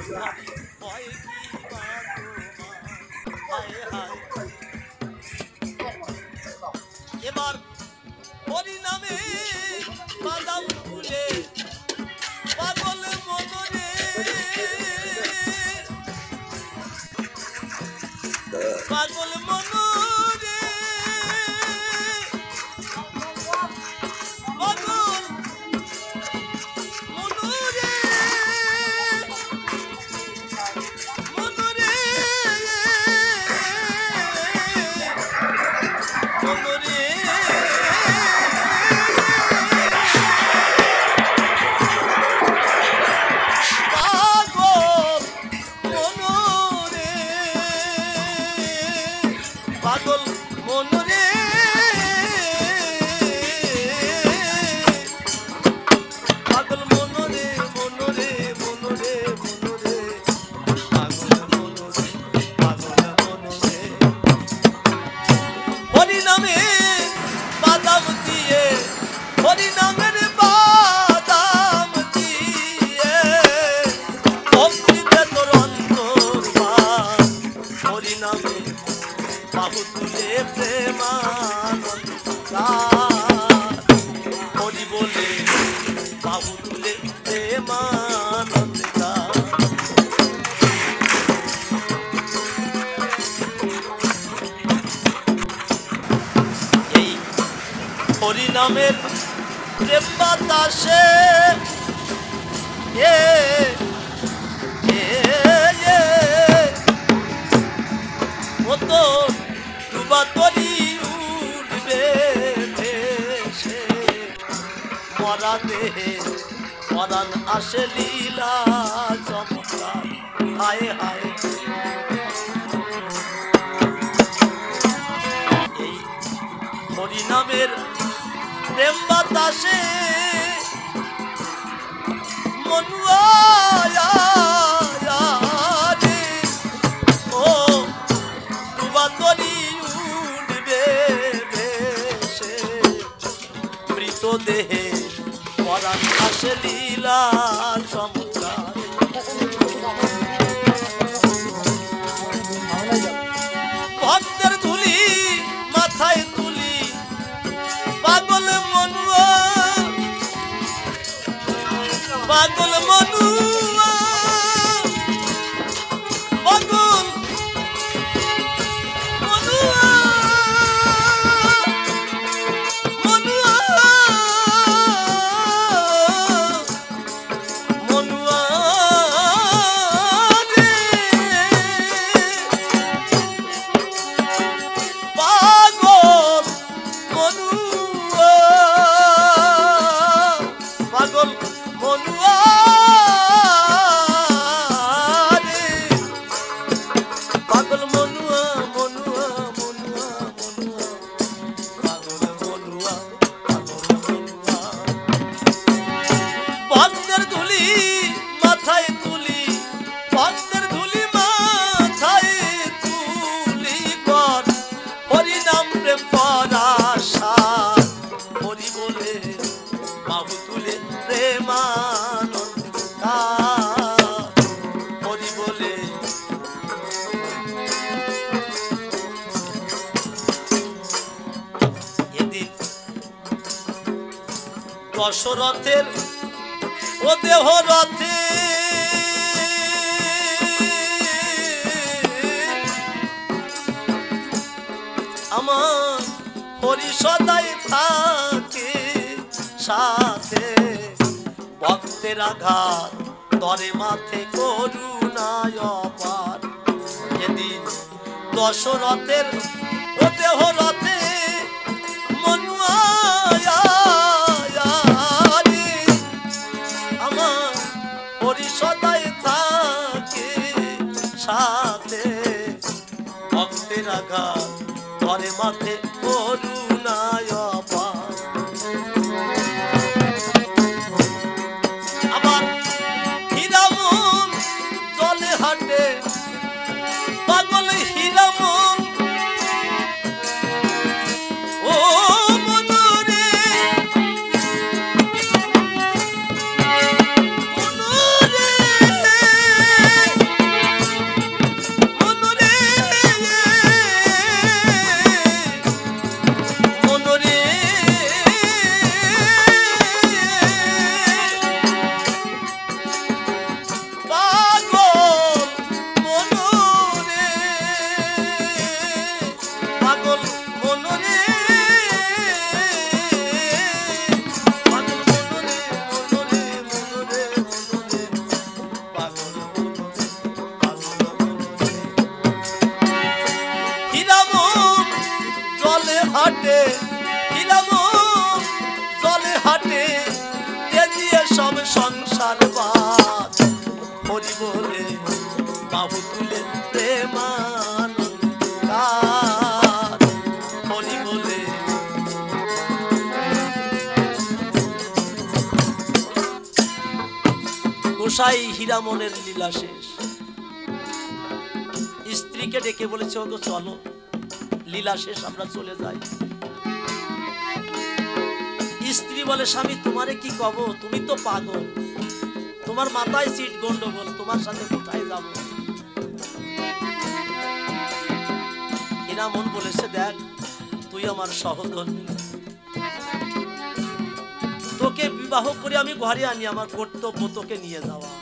এবার হরি নামে বাদাম তুলে পাগল মনরে পাগল মনরে পাগল মনরে মনরে মনরে পাগল মনরে পাগল মনরে মনরে মনরে মনরে পাগল মনরে পাগল মনরে হরি নামে বাদাম দিয়ে হরি নামের বাদাম দিয়ে অমৃতে তোর অন্তর্বাস হরি নামে বাহু তুলে প্রেমানন্দ হরি বলে বাহু তুলে প্রেমানন্দ এই হরি নামের প্রেম বাতাসে তরি উঠবে ভেসে মরা দেহে মরান আসে লীলা চমৎকার হায় হায় এই হরি নামের প্রেম বাতাসে মনুয়া ও ডুবা তরি দেহে পরাণ আসে লীলা চমৎকার ভক্তের ধুলি মাথায় তুলি পাগল মনুয়া পাগল মনুয়া পাগল মনুয়া দশরথের ও দেহ রথে আমার হরি সদাই থাকে সাথে ভক্তের আঘাত তরে মাথে করুণায় অপার যেদিন দশরথের ও দেহ রথে মনুয়া সদাই থাকে সাথে ভক্তের আঘাত ধরে মাথে করুণায় অপার আবার হীরামন জলে হাঁটে পাগল হীরামন ও মনুরে হাটে হীরামন জলে হাটে দিয়ে সব সংসার বাদ হরি বলে বাহু তুলে প্রেমানন্দার হরি বলে। গোসাই হীরামনের লীলা শেষ। স্ত্রীকে ডেকে বলেছে ওগো চলো লীলা শেষ আমরা চলে যাই। স্ত্রী বলে স্বামী তোমারে কি কব, তুমি তো পাগল, তোমার মাথায় সিট গন্ডগোল, তোমার সাথে কোথায় যাব। হীরামন বলেছে দেখ তুই আমার সহধর্মী, তোকে বিবাহ করে আমি ঘরে আনি, আমার কর্তব্য তোকে নিয়ে যাওয়া,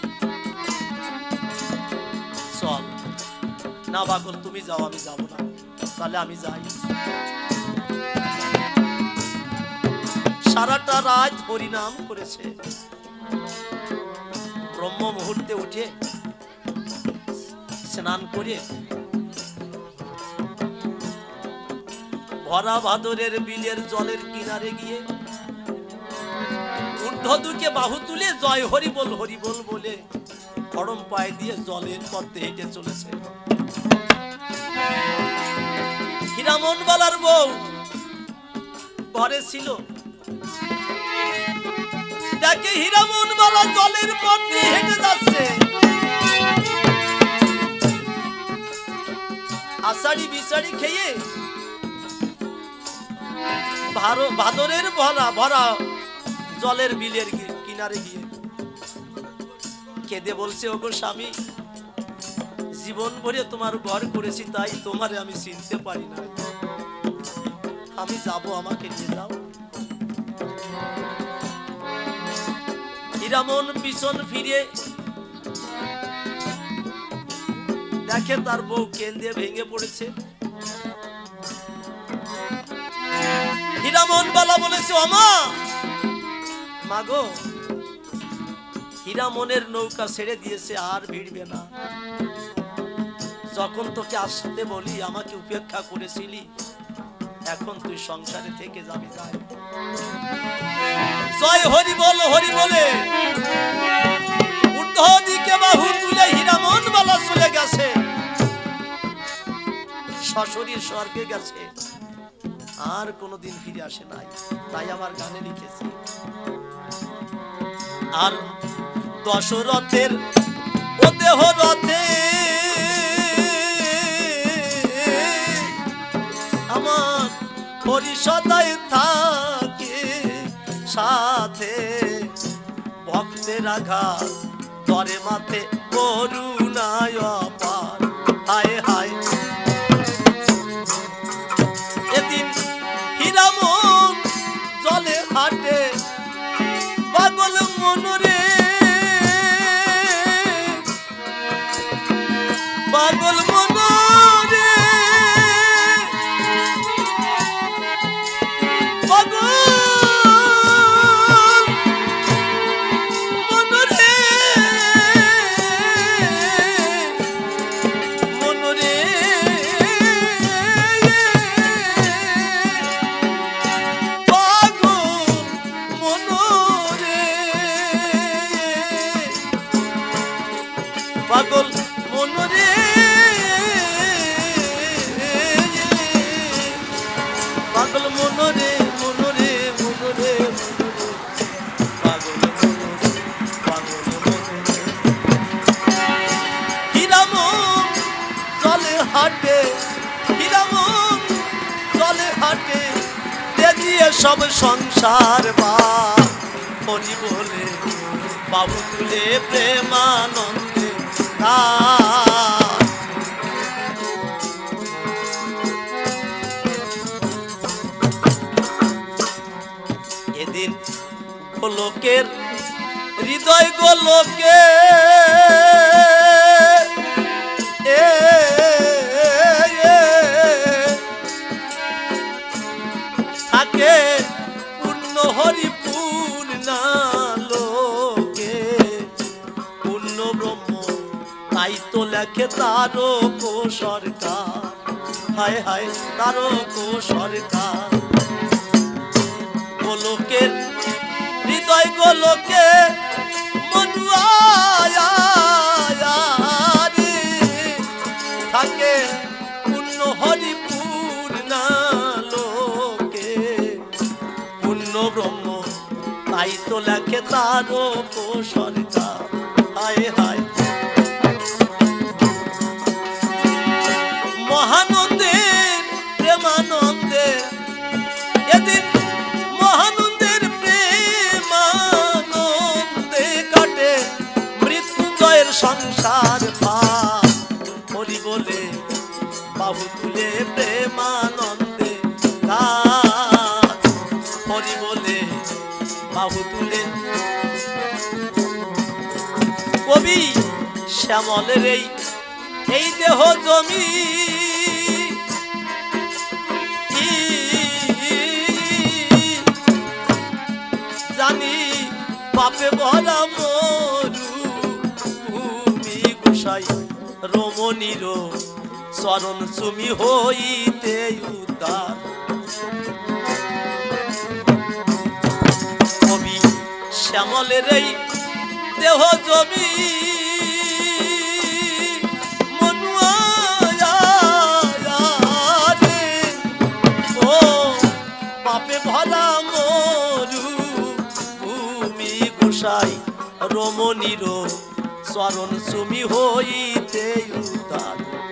চল। না পাগল তুমি যাও আমি যাব না, তাহলে আমি যাই। সারাটা রাত হরিনাম করেছে, ব্রহ্ম মুহূর্তে উঠে স্নান করে ভরা ভাদরের বিলের জলের কিনারে গিয়ে ঊর্ধ্বদুকে বাহু তুলে জয় হরি বল বলে গরম পায়ে দিয়ে জলের পথে হেঁটে চলেছে। হীরামন বালার বউ ঘরে ছিল, দেখে হীরামন বালা জলের পথ দিয়ে হেঁটে যাচ্ছে। আষাঢ়ি বিচাড়ি খেয়ে ভাদরের ভরা জলের বিলের কিনারে গিয়ে কেঁদে বলছে ওগো স্বামী জীবন ভরে তোমার ঘর করেছি তাই তোমারে আমি চিনতে পারি না, আমি যাব আমাকে নিয়ে যাও। হীরামন পিছন ফিরে দেখে তার বউ কেঁদে ভেঙে পড়েছে। হীরামন বালা বলেছে ওমা মাগো হীরামনের নৌকা ছেড়ে দিয়েছে আর ভিড়বে না, যখন তোকে আসতে বলি আমাকে উপেক্ষা করেছিলি, এখন তুই সংসারে থেকে যাবি, যাই। জয় হরি বলে ঊর্ধ্বদিকে বাহু তুলে হীরামন বালা চলে গেছে, সশরীর স্বর্গে গেছে, আর কোনদিন ফিরে আসে নাই, তাই আমার গানে লিখেছি। আর দশরথের ও দেহ রথে আমার পরিষদায় থাকে সাথে, ভক্তের আঘাত তরে মাথে করুণায় অপার, হায় হায়। এদিন হীরামন জলে হাটে পাগল মনরে, পাগল মনরে, পাগল মনরে, মনরে পাগল মনরে, পাগল মনরে, মনরে মনরে পাগল মনরে, পাগল মনরে। হীরামন জলে হাটে, হীরামন জলে হাটে দিয়ে সব সংসার বা হরি বলে বাবু তুলে প্রেমানন্দে এদিন গোলকের হৃদয় গোলকে থাকে পূর্ণ হরিপুর না লোকে, পূর্ণ ব্রহ্ম তাই তো লেখে তারক সরকার, হায় হায় তারক সরকার। গোলকের হৃদয় গোলকে মনুয়া থাকে পূর্ণ হরিপুর না লোকে পূর্ণ ব্রহ্ম তাই তো লেখে তার সরকার হায় হায় মহানন্দের প্রেমানন্দে এদিন মহানন্দের প্রেমানন্দে কাটে মৃত্যুঞ্জয়ের সংসার পার হরি বলে বাহু তুলে প্রেমানন্দে কাট হরি বলে বাহু তুলে কবি শ্যামলের এই দেহ জমি জানি পাপে ভরা মরু ভূমি গোসাই রমণীর চরণ চুমি হইতে উদ্ধার কবি শ্যামলের এই দেহ জমি রমণীর চরণ চুমি হইতে উদ্ধার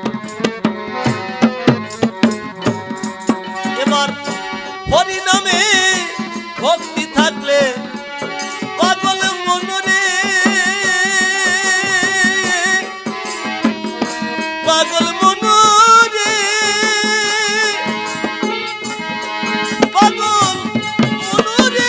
এবার হরি নামে ভক্তি থাকলে পাগল মনরে পাগল মনরে পাগল মনরে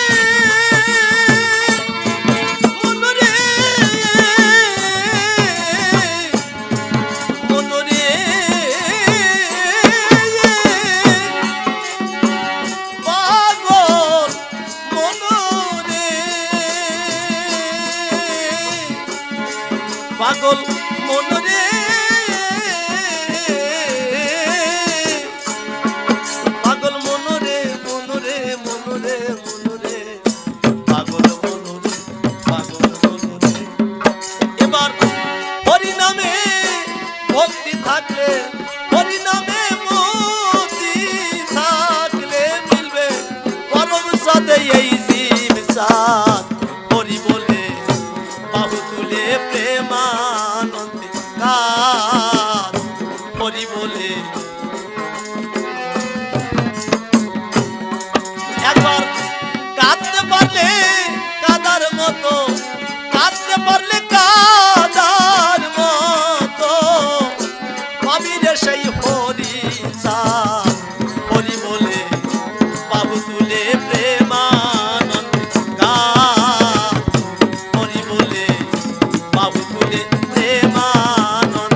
পাগল মনরে পাগল মনরে মনরে মনরে মনরে পাগল মনরে পাগল মনরে এবার হরি নামে ভক্তি থাকলে হরি নামে ভক্তি থাকলে মিলবে পরম সাথে এই জীব সাথ হরি বলে বাহু তুলে প্রেমানন্দে কার হরি বলে একবার কাঁদতে পারলে কাদার মতো কাঁদতে পারলে কাদার মতো পাবি রে সেই হরি সাথ হরি বলে বাহু তুলে প্রেমানন্দে কার হরি বলে বাহু তুলে প্রেমানন্দে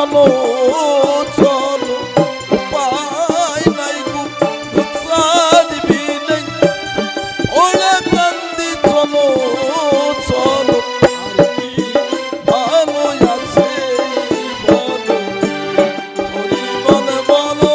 চলো চলো উপায় নাই গো ছাড়বি নাই ওরে কান্দি চলো চলো আর কি ভালো আছে বলো হরি বল বলো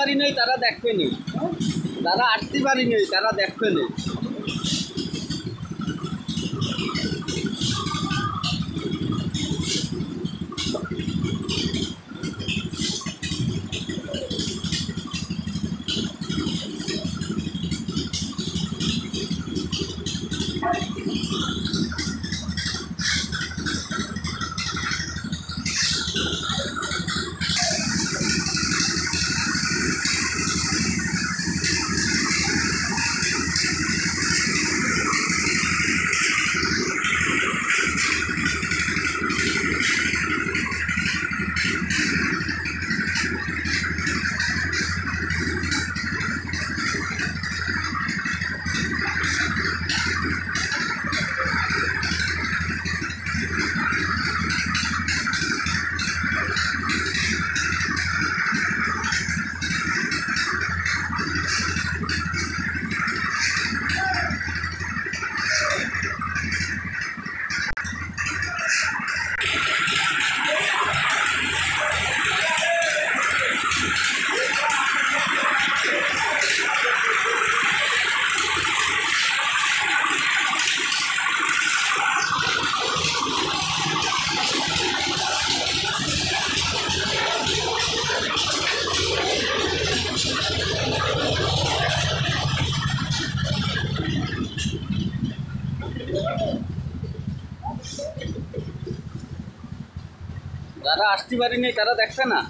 পারি নাই তারা দেখবে নি, যারা আসতে পারি নাই তারা দেখবে নি। যারা আসতে পারি নাই তারা দেখবে না।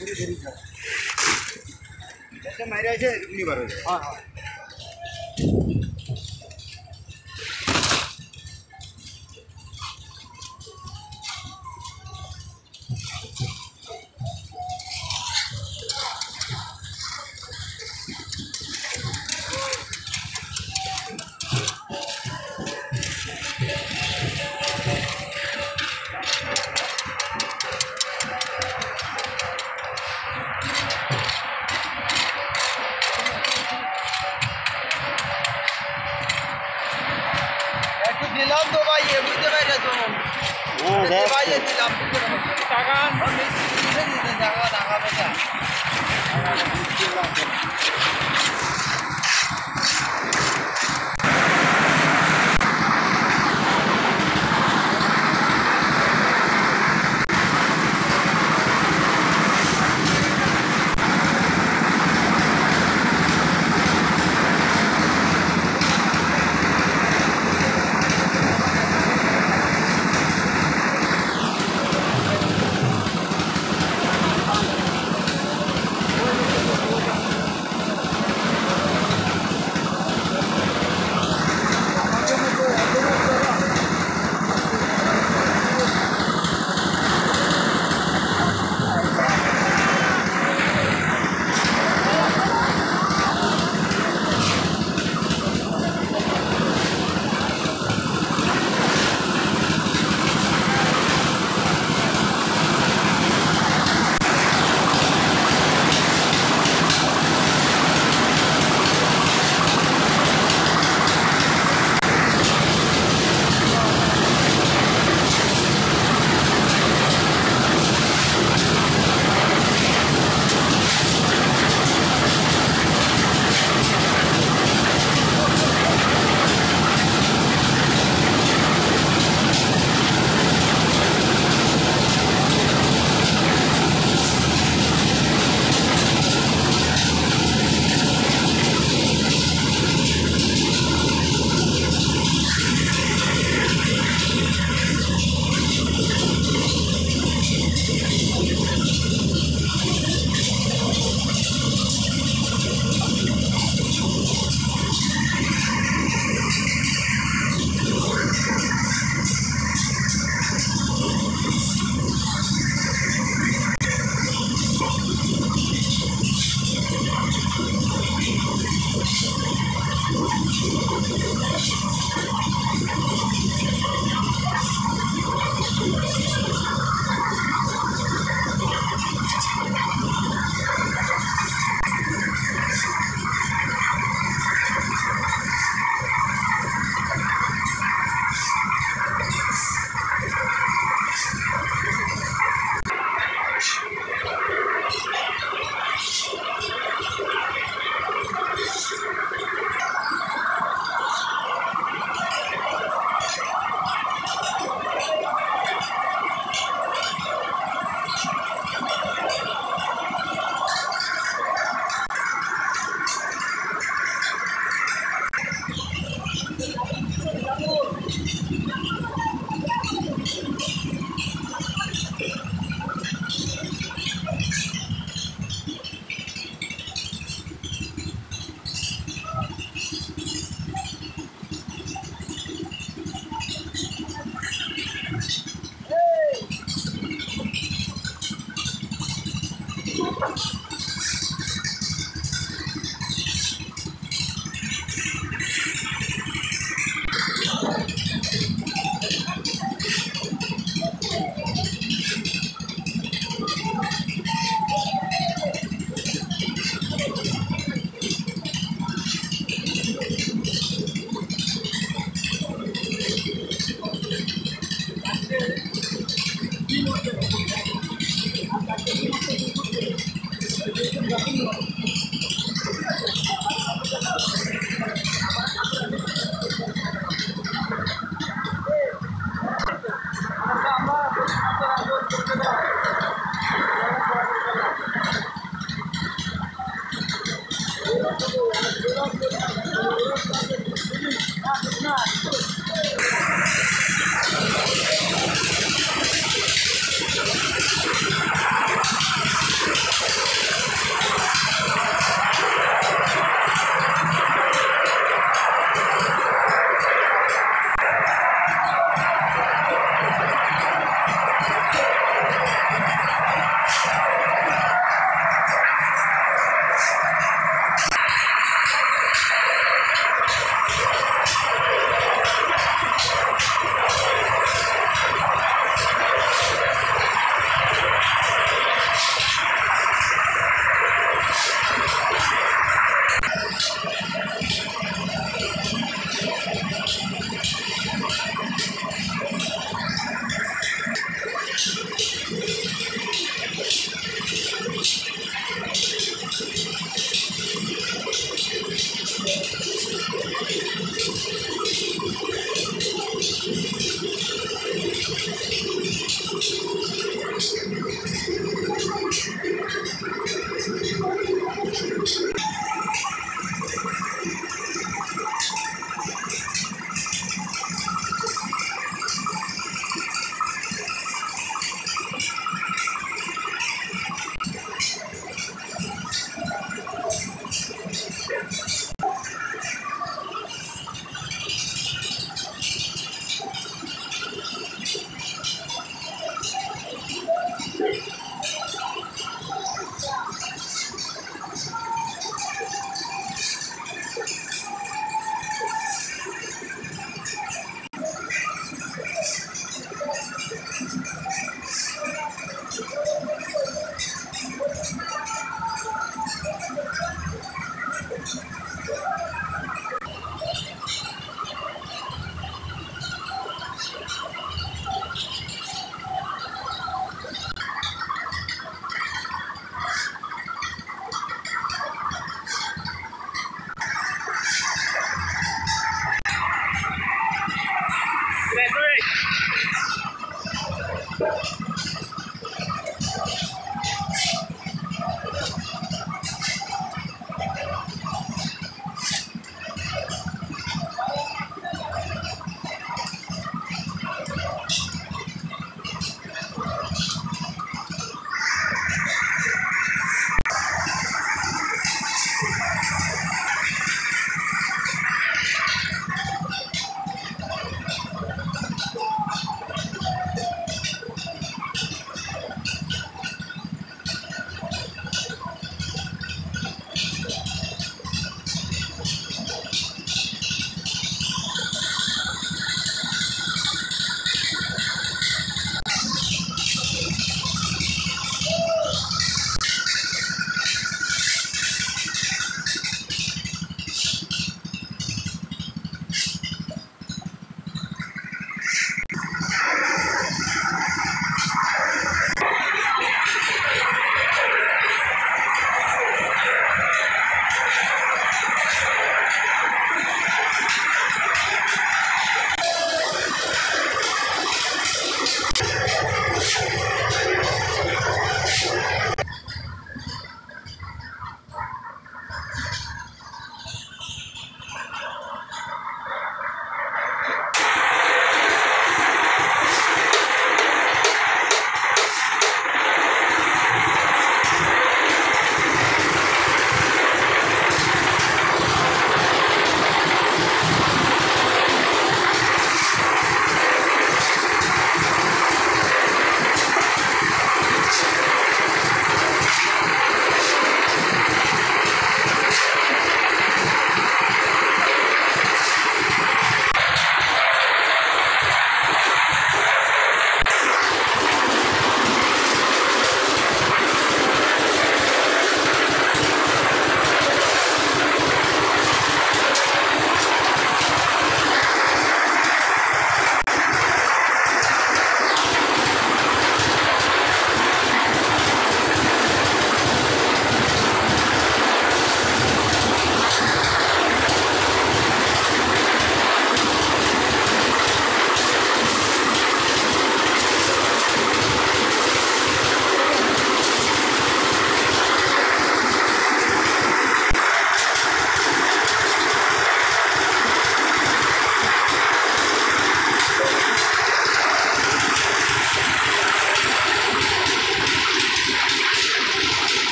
মাইরা আছে এমনি বার হয়ে যায়। দিলাম তো ভাই বুঝতে পারি শুনুন ভাই দিলাম টাকা টাকা টাকা পয়সা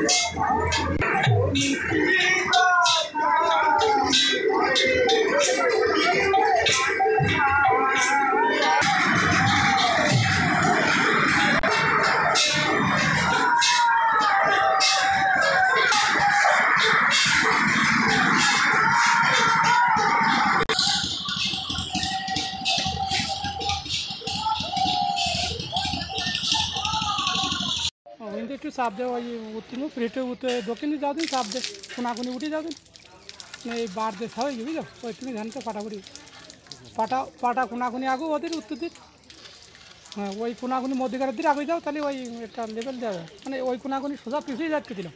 কিন্তু একটু চাপ দেয় ওই উত্তীর্ণ ফ্রিটে উঠে দক্ষিণে যাও দিন চাপ দে কোনাকুনি উঠে যাও দিন এই বার দিয়ে সবাই বুঝলো ওই তুমি ধান তো ফাটাফুটি পাটা কোনাকুনি আগো ওদের উত্তর দিক হ্যাঁ ওই কোনাকুনি মধ্যিকারের দিকে আগে যাও তাহলে ওই একটা লেভেল দেওয়া যায় মানে ওই কোনাকুনি সোজা পিছিয়ে যাচ্ছে দিলাম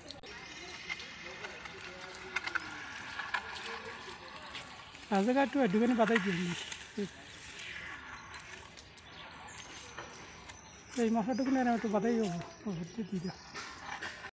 এক জায়গায় একটু একটুখানি বাতাই দিয়ে এই মশলাটুকু একটু বাতাই দিয়ে দিই